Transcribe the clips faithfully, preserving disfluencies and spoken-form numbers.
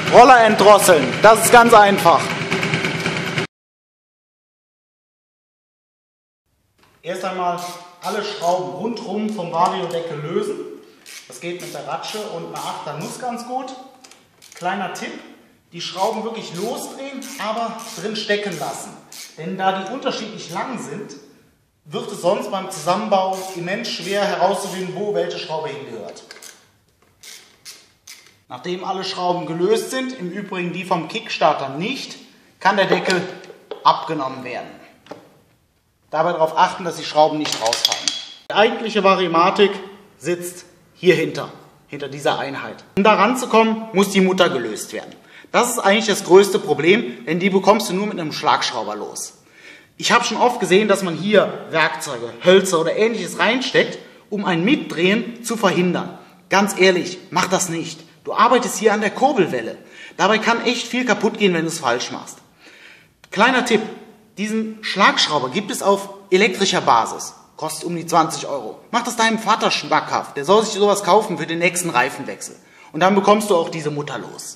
Roller entdrosseln, das ist ganz einfach. Erst einmal alle Schrauben rundherum vom Variodeckel lösen. Das geht mit der Ratsche und einer Achter Nuss ganz gut. Kleiner Tipp, die Schrauben wirklich losdrehen, aber drin stecken lassen. Denn da die unterschiedlich lang sind, wird es sonst beim Zusammenbau immens schwer herauszufinden, wo welche Schraube hingehört. Nachdem alle Schrauben gelöst sind, im Übrigen die vom Kickstarter nicht, kann der Deckel abgenommen werden. Dabei darauf achten, dass die Schrauben nicht rausfallen. Die eigentliche Varimatik sitzt hier hinter, hinter dieser Einheit. Um da ranzukommen, muss die Mutter gelöst werden. Das ist eigentlich das größte Problem, denn die bekommst du nur mit einem Schlagschrauber los. Ich habe schon oft gesehen, dass man hier Werkzeuge, Hölzer oder Ähnliches reinsteckt, um ein Mitdrehen zu verhindern. Ganz ehrlich, mach das nicht. Du arbeitest hier an der Kurbelwelle. Dabei kann echt viel kaputt gehen, wenn du es falsch machst. Kleiner Tipp, diesen Schlagschrauber gibt es auf elektrischer Basis. Kostet um die zwanzig Euro. Mach das deinem Vater schmackhaft. Der soll sich sowas kaufen für den nächsten Reifenwechsel. Und dann bekommst du auch diese Mutter los.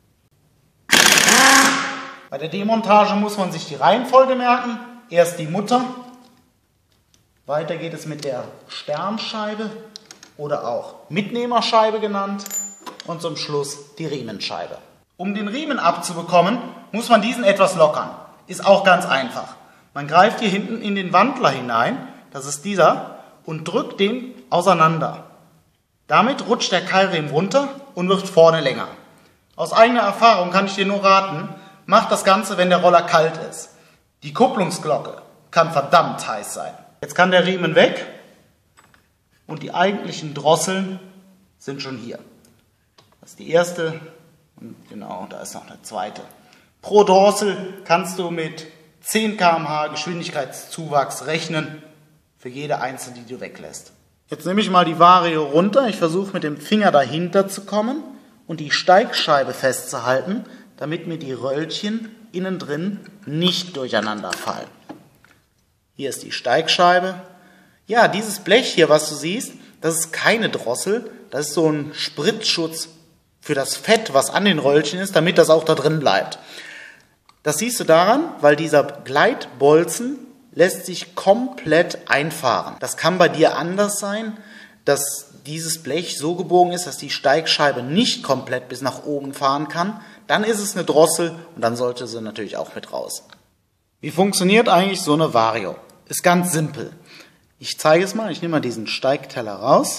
Bei der Demontage muss man sich die Reihenfolge merken. Erst die Mutter. Weiter geht es mit der Sternscheibe oder auch Mitnehmerscheibe genannt. Und zum Schluss die Riemenscheibe. Um den Riemen abzubekommen, muss man diesen etwas lockern. Ist auch ganz einfach. Man greift hier hinten in den Wandler hinein, das ist dieser, und drückt den auseinander. Damit rutscht der Keilriemen runter und wird vorne länger. Aus eigener Erfahrung kann ich dir nur raten, mach das Ganze, wenn der Roller kalt ist. Die Kupplungsglocke kann verdammt heiß sein. Jetzt kann der Riemen weg und die eigentlichen Drosseln sind schon hier. Das ist die erste und genau, da ist noch eine zweite. Pro Drossel kannst du mit zehn Kilometer pro Stunde Geschwindigkeitszuwachs rechnen für jede einzelne, die du weglässt. Jetzt nehme ich mal die Vario runter. Ich versuche mit dem Finger dahinter zu kommen und die Steigscheibe festzuhalten, damit mir die Röllchen innen drin nicht durcheinander fallen. Hier ist die Steigscheibe. Ja, dieses Blech hier, was du siehst, das ist keine Drossel, das ist so ein Spritzschutz für das Fett, was an den Röllchen ist, damit das auch da drin bleibt. Das siehst du daran, weil dieser Gleitbolzen lässt sich komplett einfahren. Das kann bei dir anders sein, dass dieses Blech so gebogen ist, dass die Steigscheibe nicht komplett bis nach oben fahren kann. Dann ist es eine Drossel und dann sollte sie natürlich auch mit raus. Wie funktioniert eigentlich so eine Vario? Ist ganz simpel. Ich zeige es mal, ich nehme mal diesen Steigteller raus.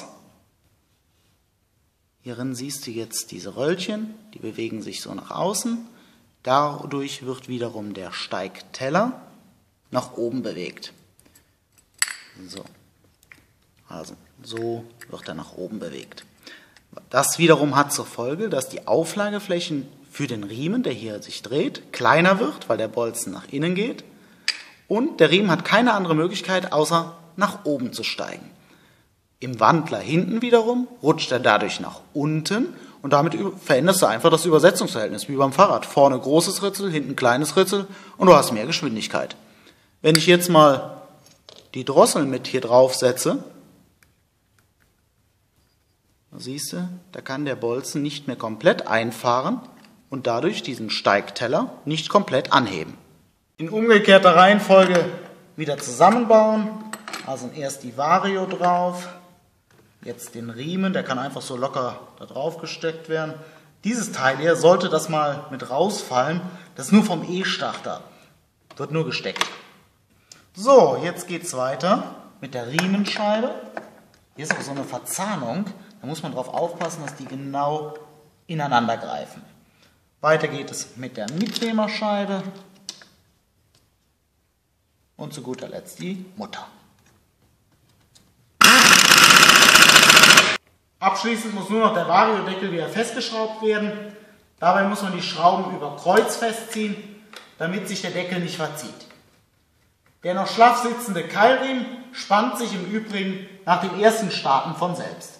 Hierin siehst du jetzt diese Röllchen, die bewegen sich so nach außen. Dadurch wird wiederum der Steigteller nach oben bewegt. So. Also so wird er nach oben bewegt. Das wiederum hat zur Folge, dass die Auflageflächen für den Riemen, der hier sich dreht, kleiner wird, weil der Bolzen nach innen geht. Und der Riemen hat keine andere Möglichkeit, außer nach oben zu steigen. Im Wandler hinten wiederum rutscht er dadurch nach unten und damit veränderst du einfach das Übersetzungsverhältnis, wie beim Fahrrad. Vorne großes Ritzel, hinten kleines Ritzel und du hast mehr Geschwindigkeit. Wenn ich jetzt mal die Drossel mit hier drauf setze, siehst du, da kann der Bolzen nicht mehr komplett einfahren und dadurch diesen Steigteller nicht komplett anheben. In umgekehrter Reihenfolge wieder zusammenbauen. Also erst die Vario drauf, jetzt den Riemen, der kann einfach so locker da drauf gesteckt werden. Dieses Teil hier, sollte das mal mit rausfallen, das ist nur vom E-Starter, wird nur gesteckt. So, jetzt geht es weiter mit der Riemenscheibe. Hier ist auch so eine Verzahnung, da muss man drauf aufpassen, dass die genau ineinander greifen. Weiter geht es mit der Mitnehmerscheibe und zu guter Letzt die Mutter. Abschließend muss nur noch der Variodeckel wieder festgeschraubt werden. Dabei muss man die Schrauben über Kreuz festziehen, damit sich der Deckel nicht verzieht. Der noch schlaff sitzende Keilriemen spannt sich im Übrigen nach dem ersten Starten von selbst.